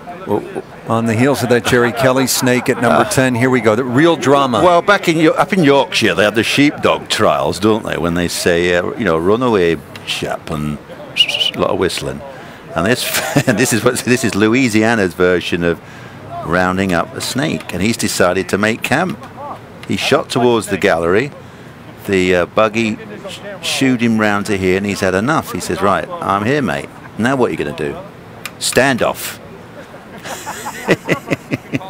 On the heels of that Jerry Kelly snake at number 10, here we go. The real drama. Well, up in Yorkshire, they have the sheepdog trials, don't they? When they say, you know, runaway chap and a lot of whistling. And this is Louisiana's version of rounding up a snake, and he's decided to make camp. He shot towards the gallery. The buggy shooed him round to here, and he's had enough. He says, "Right, I'm here, mate. Now what are you going to do? Standoff."